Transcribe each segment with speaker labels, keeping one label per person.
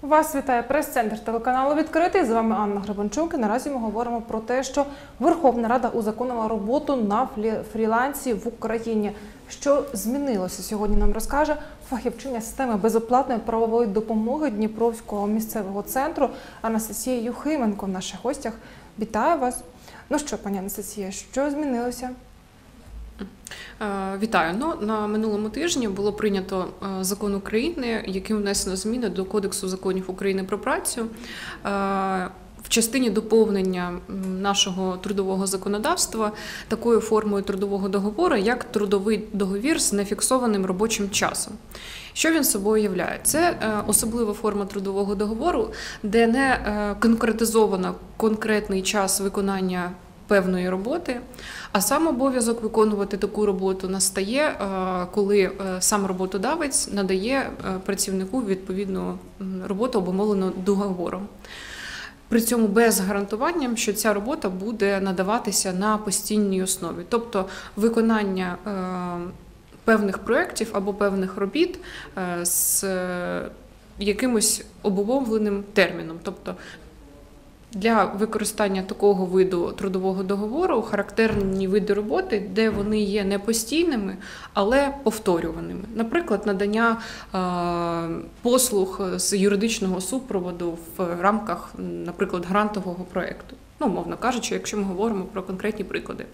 Speaker 1: Вас вітає прес-центр телеканалу «Відкритий». З вами Анна Гребенчук. І наразі ми говоримо про те, що Верховна Рада узаконила роботу на фрілансі в Україні. Що змінилося сьогодні, нам розкаже фахівчиня системи безоплатної правової допомоги Дніпровського місцевого центру Анастасія Юхименко в наших гостях. Вітаю вас. Ну що, пані Анастасія, що змінилося?
Speaker 2: Вітаю. На минулому тижні було прийнято закон України, яким внесено зміни до Кодексу законів України про працю в частині доповнення нашого трудового законодавства такою формою трудового договору, як трудовий договір з нефіксованим робочим часом. Що він собою являє? Це особлива форма трудового договору, де не конкретизовано конкретний час виконання певної роботи, а сам обов'язок виконувати таку роботу настає, коли сам роботодавець надає працівнику відповідну роботу, обумовлену договором. При цьому без гарантування, що ця робота буде надаватися на постійній основі. Тобто виконання певних проєктів або певних робіт з якимось обумовленим терміном. Тобто для використання такого виду трудового договору характерні види роботи, де вони є не постійними, але повторюваними. Наприклад, надання послуг з юридичного супроводу в рамках, наприклад, грантового проєкту. Ну, умовно кажучи, якщо ми говоримо про конкретні приклади.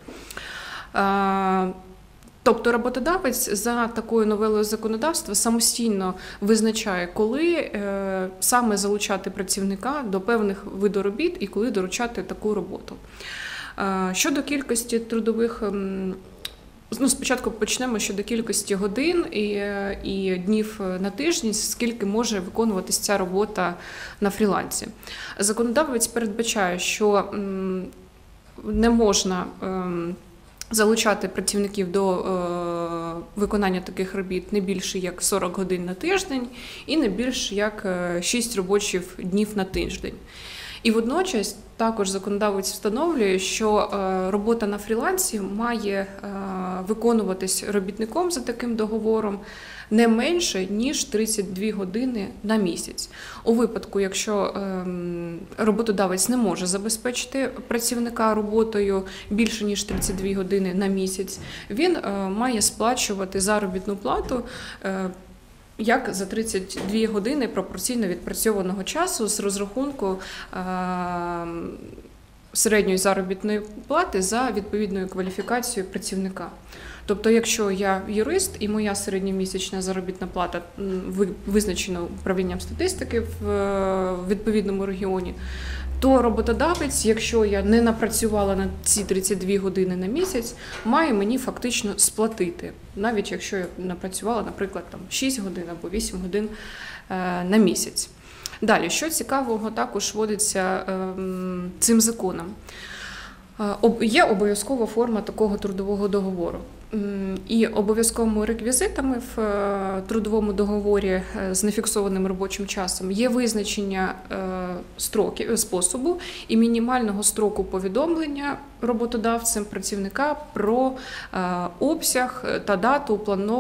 Speaker 2: Тобто роботодавець за такою новелою законодавства самостійно визначає, коли саме залучати працівника до певних видів робіт і коли доручати таку роботу. Щодо кількості трудових, спочатку почнемо щодо кількості годин і днів на тиждень, скільки може виконуватись ця робота на фрілансі. Законодавець передбачає, що не можна залучати працівників до виконання таких робіт не більше як 40 годин на тиждень і не більше як 6 робочих днів на тиждень. І водночас також законодавець встановлює, що робота на фрілансі має виконуватись робітником за таким договором не менше, ніж 32 години на місяць. У випадку, якщо роботодавець не може забезпечити працівника роботою більше, ніж 32 години на місяць, він має сплачувати заробітну плату як за 32 години пропорційно відпрацьованого часу з розрахунку середньої заробітної плати за відповідною кваліфікацією працівника. Тобто, якщо я юрист і моя середньомісячна заробітна плата визначена управлінням статистики в відповідному регіоні, то роботодавець, якщо я не напрацювала на ці 32 години на місяць, має мені фактично сплатити, навіть якщо я напрацювала, наприклад, 6 годин або 8 годин на місяць. Далі, що цікавого також вводиться цим законом? Є обов'язкова форма такого трудового договору. І обов'язковими реквізитами в трудовому договорі з нефіксованим робочим часом є визначення способу і мінімального строку повідомлення роботодавцем працівника про обсяг та дату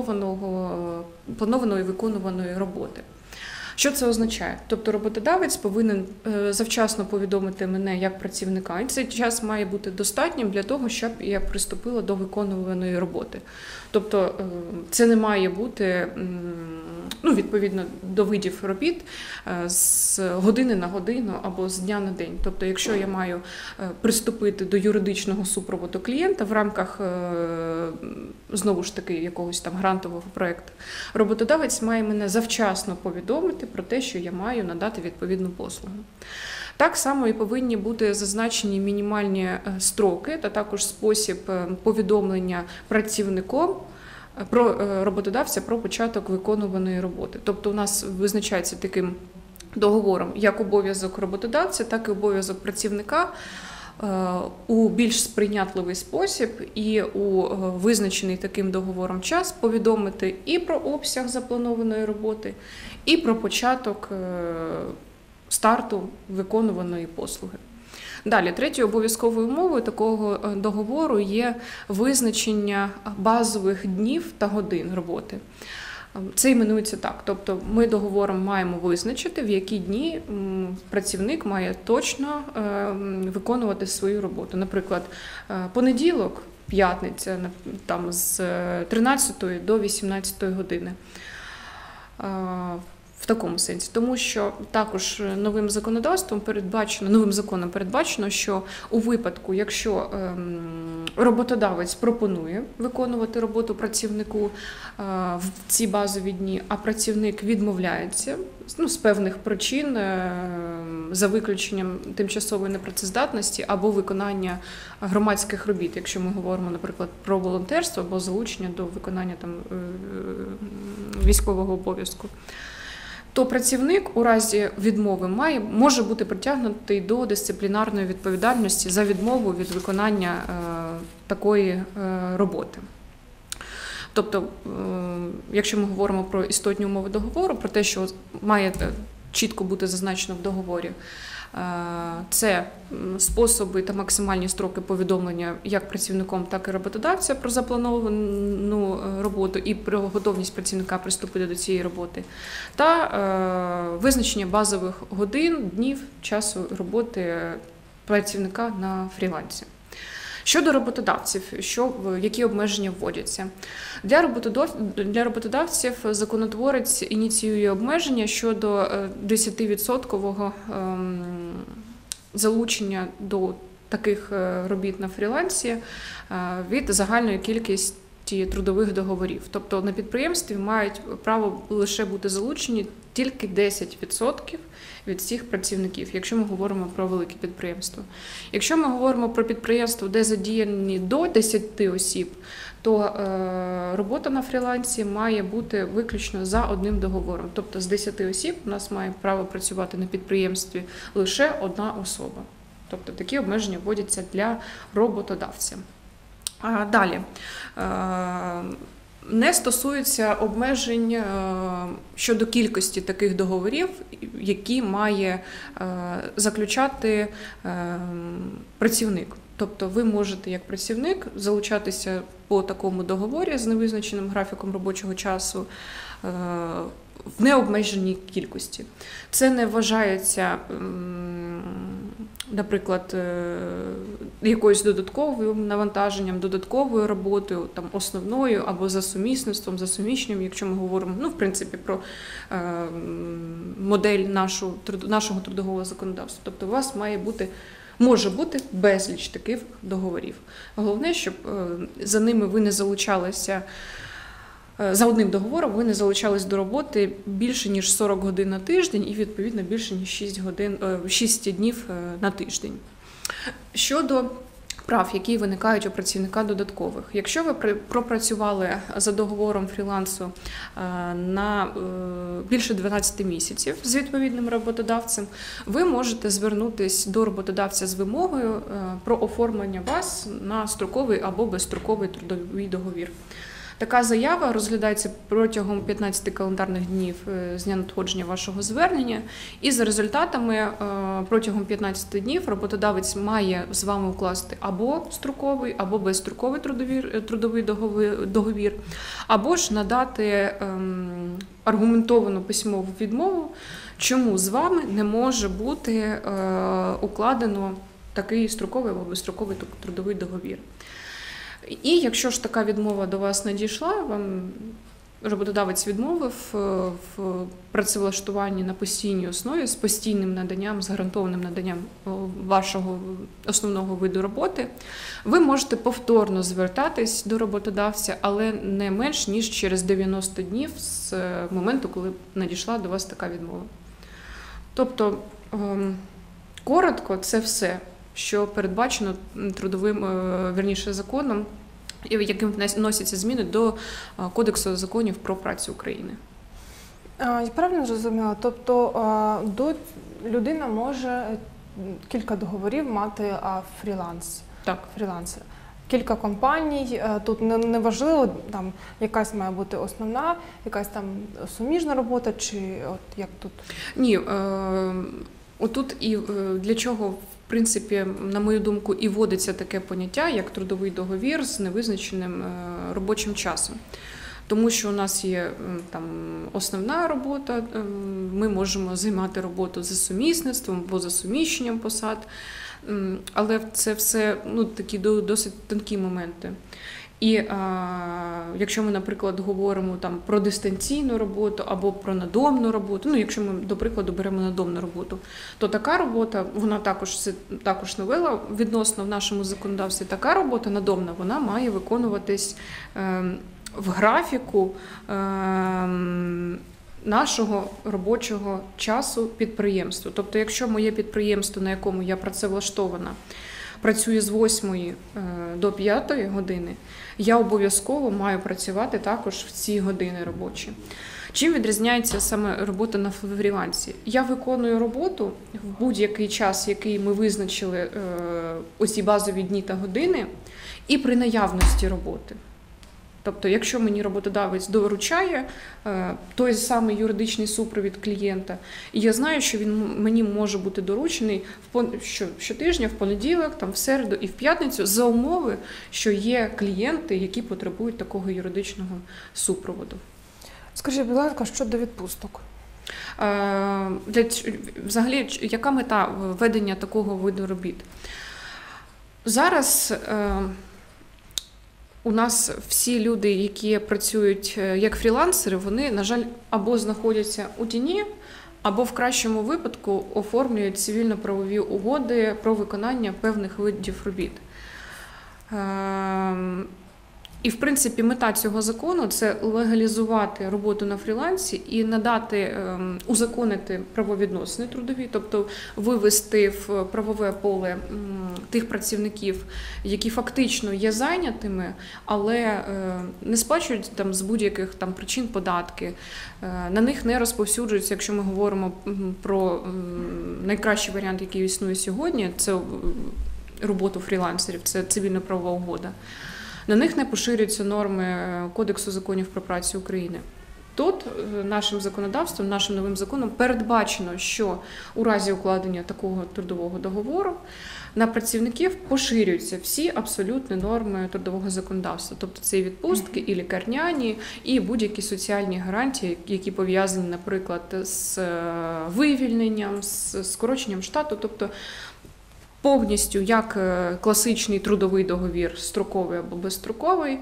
Speaker 2: планованої виконуваної роботи. Що це означає? Тобто роботодавець повинен завчасно повідомити мене як працівника, і цей час має бути достатнім для того, щоб я приступила до виконуваної роботи. Тобто це не має бути, відповідно до видів робіт, з години на годину або з дня на день. Тобто якщо я маю приступити до юридичного супроводу клієнта в рамках, знову ж таки, якогось там грантового проєкту, роботодавець має мене завчасно повідомити про те, що я маю надати відповідну послугу. Так само і повинні бути зазначені мінімальні строки та також спосіб повідомлення працівником про роботодавця про початок виконуваної роботи. Тобто у нас визначається таким договором як обов'язок роботодавця, так і обов'язок працівника у більш сприйнятливий спосіб і у визначений таким договором час повідомити і про обсяг запланованої роботи, і про початок старту виконуваної послуги. Далі, третьою обов'язковою умовою такого договору є визначення базових днів та годин роботи. Це іменується так. Тобто ми договором маємо визначити, в які дні працівник має точно виконувати свою роботу. Наприклад, понеділок, п'ятниця, там з 13 до 18 години. В такому сенсі, тому що також новим законом передбачено, що у випадку, якщо роботодавець пропонує виконувати роботу працівнику в ці базові дні, а працівник відмовляється з певних причин, за виключенням тимчасової непрацездатності або виконання громадських робіт, якщо ми говоримо, наприклад, про волонтерство або залучення до виконання військового обов'язку, то працівник у разі відмови може бути притягнутий до дисциплінарної відповідальності за відмову від виконання такої роботи. Тобто, якщо ми говоримо про істотні умови договору, про те, що має чітко бути зазначено в договорі, це способи та максимальні строки повідомлення як працівником, так і роботодавця про заплановану роботу і про готовність працівника приступити до цієї роботи, та визначення базових годин, днів, часу роботи працівника на фрілансі. Щодо роботодавців, які обмеження вводяться? Для роботодавців законотворець ініціює обмеження щодо 10% залучення до таких робіт на фрілансі від загальної кількості трудових договорів. Тобто на підприємстві мають право лише бути залучені тільки 10% від всіх працівників, якщо ми говоримо про велике підприємство. Якщо ми говоримо про підприємство, де задіяні до 10 осіб, то робота на фрілансі має бути виключно за одним договором. Тобто з 10 осіб у нас має право працювати на підприємстві лише одна особа. Тобто такі обмеження вводяться для роботодавця. Далі. Не стосується обмежень щодо кількості таких договорів, які має заключати працівник. Тобто ви можете як працівник залучатися по такому договорі з невизначеним графіком робочого часу в необмеженій кількості. Це не вважається, наприклад, якоюсь додатковим навантаженням, додатковою роботою, основною або за сумісництвом, за суміщенням, якщо ми говоримо, в принципі, про модель нашого трудового законодавства. Тобто у вас може бути безліч таких договорів. Головне, щоб за ними ви не залучалися, за одним договором ви не залучались до роботи більше, ніж 40 годин на тиждень і, відповідно, більше, ніж 6 днів на тиждень. Щодо прав, які виникають у працівника додаткових. Якщо ви пропрацювали за договором фрілансу на більше 12 місяців з відповідним роботодавцем, ви можете звернутися до роботодавця з вимогою про оформлення вас на строковий або безстроковий трудовий договір. Така заява розглядається протягом 15 календарних днів з дня надходження вашого звернення, і за результатами протягом 15 днів роботодавець має з вами укласти або строковий, або безстроковий трудовий договір, або ж надати аргументовану письмову відмову, чому з вами не може бути укладено такий строковий або безстроковий трудовий договір. І якщо ж така відмова до вас надійшла, вам роботодавець відмовив в працевлаштуванні на постійній основі з постійним наданням, з гарантованим наданням вашого основного виду роботи, ви можете повторно звертатись до роботодавця, але не менш ніж через 90 днів з моменту, коли надійшла до вас така відмова. Тобто, коротко, це все, що передбачено законом, яким вносяться зміни до Кодексу законів про працю України.
Speaker 1: Я правильно зрозуміла? Тобто людина може кілька договорів мати фрілансер. Кілька компаній, тут не важливо, якась має бути основна, якась суміжна робота, чи як тут?
Speaker 2: Ні, отут і для чого, в принципі, на мою думку, і вводиться таке поняття, як трудовий договір з невизначеним робочим часом. тому що у нас є там основна робота, ми можемо займати роботу за сумісництвом або за суміщенням посад, але це все такі досить тонкі моменти. І якщо ми, наприклад, говоримо там про дистанційну роботу або про надомну роботу, якщо ми, до прикладу, беремо надомну роботу, то така робота, вона також новела відносно в нашому законодавстві, така робота надомна, вона має виконуватись в графіку нашого робочого часу підприємства. Тобто, якщо моє підприємство, на якому я працевлаштована, працює з 8 до 5 години, я обов'язково маю працювати також в ці години робочі. Чим відрізняється саме робота на фрілансі? Я виконую роботу в будь-який час, який ми визначили, оці базові дні та години, і при наявності роботи. Тобто, якщо мені роботодавець доручає той самий юридичний супровід клієнта, і я знаю, що він мені може бути доручений щотижня, в понеділок, в середу і в п'ятницю, за умови, що є клієнти, які потребують такого юридичного супроводу.
Speaker 1: Скажіть, будь ласка, щодо відпусток?
Speaker 2: Взагалі, яка мета ведення такого виду робіт? Зараз у нас всі люди, які працюють як фрілансери, вони, на жаль, або знаходяться у тіні, або в кращому випадку оформлюють цивільно-правові угоди про виконання певних видів робіт. І, в принципі, мета цього закону – це легалізувати роботу на фрілансі і надати, узаконити правовідносини трудові, тобто вивести в правове поле тих працівників, які фактично є зайнятими, але не сплачують з будь-яких причин податки, на них не розповсюджуються, якщо ми говоримо про найкращий варіант, який існує сьогодні, це роботу фрілансерів, це цивільно-правова угода. На них не поширюються норми Кодексу законів про працю України. Тут нашим законодавством, нашим новим законом передбачено, що у разі укладення такого трудового договору на працівників поширюються всі абсолютні норми трудового законодавства. Тобто це і відпустки, і лікарняні, і будь-які соціальні гарантії, які пов'язані, наприклад, з вивільненням, з скороченням штату. Тобто повністю як класичний трудовий договір, строковий або безстроковий,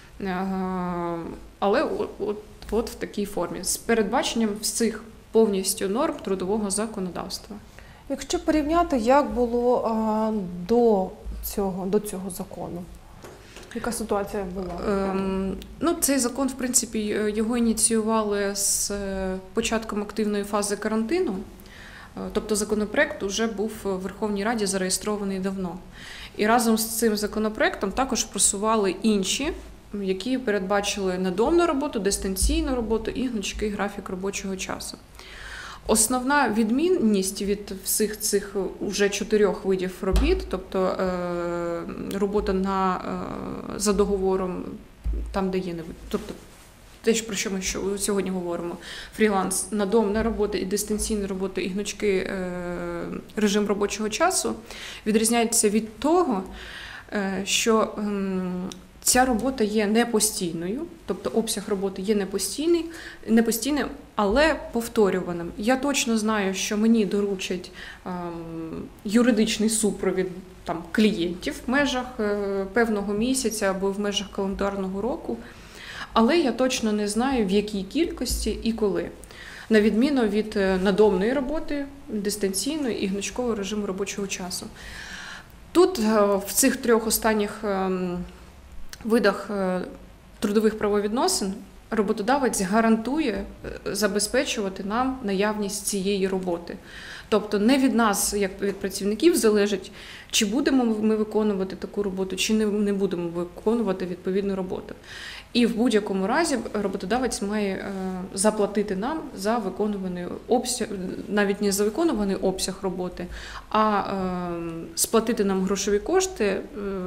Speaker 2: але от в такій формі, з передбаченням всіх повністю норм трудового законодавства.
Speaker 1: Якщо порівняти, як було до цього закону? Яка ситуація була?
Speaker 2: Цей закон, в принципі, його ініціювали з початком активної фази карантину. Тобто законопроект вже був в Верховній Раді зареєстрований давно. І разом з цим законопроектом також просували інші, які передбачили надомну роботу, дистанційну роботу і гнучкий графік робочого часу. Основна відмінність від всіх цих уже 4 видів робіт, тобто робота за договором, там, де є тобто те, про що ми сьогодні говоримо, фріланс, надомна робота і дистанційна робота, і гнучкий режим робочого часу, відрізняється від того, що ця робота є непостійною, тобто обсяг роботи є непостійним, але повторюваним. Я точно знаю, що мені доручать юридичний супровід клієнтів в межах певного місяця або в межах календарного року, але я точно не знаю, в якій кількості і коли. На відміну від надомної роботи, дистанційної і гнучкового режиму робочого часу. Тут в цих 3 останніх видах трудових правовідносин роботодавець гарантує забезпечувати нам наявність цієї роботи. Тобто не від нас, як від працівників, залежить, чи будемо ми виконувати таку роботу, чи не будемо виконувати відповідну роботу. І в будь-якому разі роботодавець має заплатити нам за виконуваний обсяг, навіть не за виконуваний обсяг роботи, а сплатити нам грошові кошти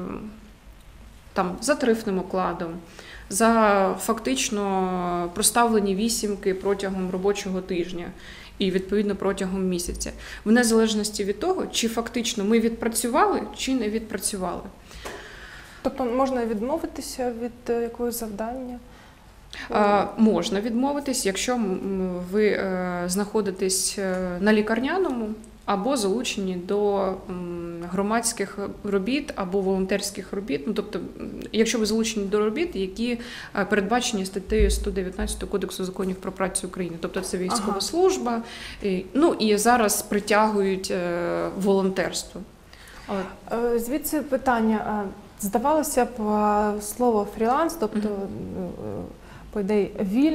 Speaker 2: за тарифним окладом, за фактично проставлені вісімки протягом робочого тижня і, відповідно, протягом місяця. В незалежності від того, чи фактично ми відпрацювали, чи не відпрацювали.
Speaker 1: Тобто можна відмовитися від якогось завдання?
Speaker 2: Можна відмовитись, якщо ви знаходитесь на лікарняному або залучені до громадських робіт або волонтерських робіт. Ну, тобто, якщо ви залучені до робіт, які передбачені статтею 119 Кодексу законів про працю України. Тобто це військова служба, ну і зараз притягують волонтерство.
Speaker 1: Звідси питання. Здавалося б, слово фріланс, тобто, по ідеї,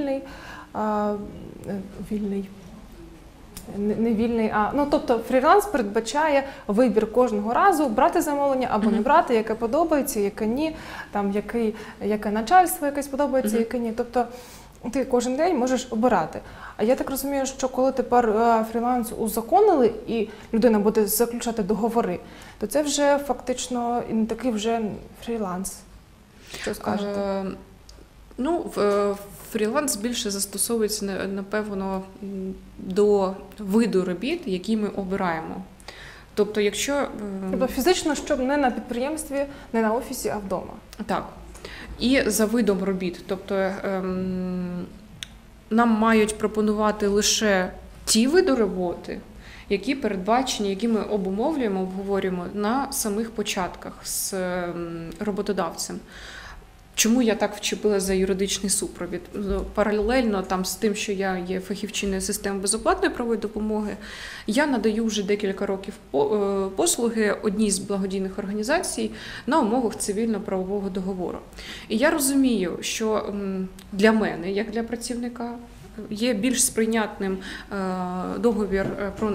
Speaker 1: не вільний, тобто фріланс передбачає вибір кожного разу брати замовлення або не брати, яке подобається, яке ні, там яке начальство якесь подобається, яке ні. Тобто ти кожен день можеш обирати. А я так розумію, що коли тепер фріланс узаконили і людина буде заключати договори, то це вже фактично не такий вже фріланс. Що скажете?
Speaker 2: Фріланс більше застосовується, напевно, до виду робіт, які ми обираємо. Тобто, якщо...
Speaker 1: Тобто фізично, щоб не на підприємстві, не на офісі, а вдома.
Speaker 2: Так. І за видом робіт. Тобто, нам мають пропонувати лише ті види роботи, які передбачені, які ми обговорюємо на самих початках з роботодавцем. Чому я так вчепила за юридичний супровід? Паралельно там з тим, що я є фахівчиною системи безоплатної правової допомоги, я надаю вже декілька років послуги одній з благодійних організацій на умовах цивільно-правового договору. І я розумію, що для мене, як для працівника, є більш сприйнятним договір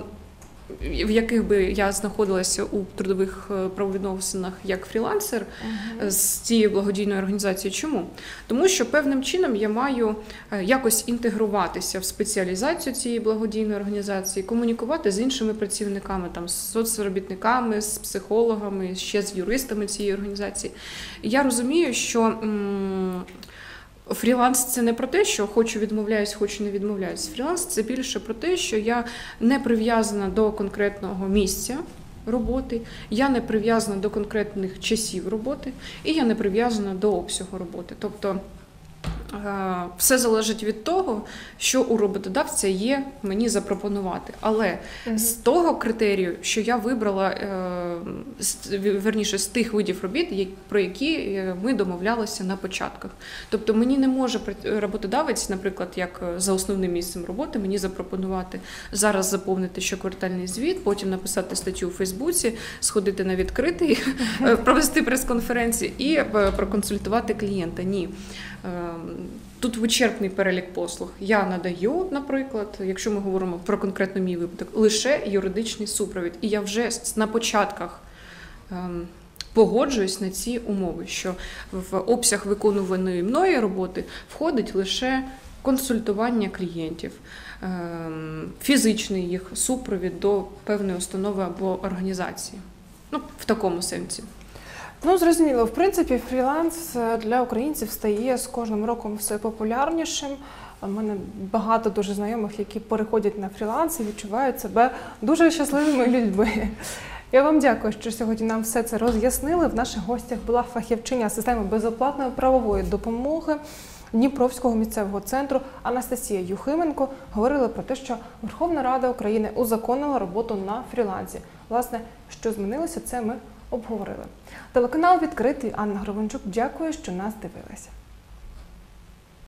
Speaker 2: в яких би я знаходилася у трудових правовідносинах як фрілансер з цією благодійною організацією. Чому? Тому що певним чином я маю якось інтегруватися в спеціалізацію цієї благодійної організації, комунікувати з іншими працівниками, там, з соцробітниками, з психологами, ще з юристами цієї організації. І я розумію, що фріланс – це не про те, що хочу відмовляюсь, хочу не відмовляюсь. Фріланс – це більше про те, що я не прив'язана до конкретного місця роботи, я не прив'язана до конкретних часів роботи і я не прив'язана до обсягу роботи. Тобто все залежить від того, що у роботодавця є мені запропонувати. Але з того критерію, що я вибрала, верніше, з тих видів робіт, про які ми домовлялися на початках. Тобто мені не може роботодавець, наприклад, як за основним місцем роботи, мені запропонувати зараз заповнити щоквартальний звіт, потім написати статтю у Фейсбуці, сходити на відкритий, провести прес-конференцію і проконсультувати клієнта. Ні. Тут вичерпний перелік послуг. Я надаю, наприклад, якщо ми говоримо про конкретно мій випадок, лише юридичний супровід. І я вже на початках погоджуюсь на ці умови, що в обсяг виконуваної мною роботи входить лише консультування клієнтів, фізичний їх супровід до певної установи або організації. Ну, в такому сенсі.
Speaker 1: Ну, зрозуміло, в принципі, фріланс для українців стає з кожним роком все популярнішим. У мене багато дуже знайомих, які переходять на фріланс і відчувають себе дуже щасливими людьми. Я вам дякую, що сьогодні нам все це роз'яснили. В наших гостях була фахівчиня системи безоплатної правової допомоги Дніпровського місцевого центру Анастасія Юхименко. Говорили про те, що Верховна Рада України узаконила роботу на фрілансі. Власне, що змінилося, це ми обговорили. Телеканал «Відкритий», Анна Гребенчук. Дякую, що нас дивилися.